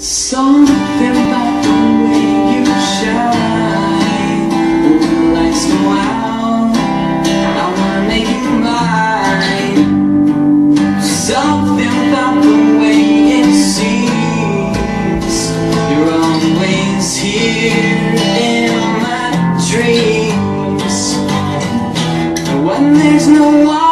Something about the way you shine. When the lights go out, I wanna make you mine. Something about the way it seems. You're always here in my dreams. When there's no one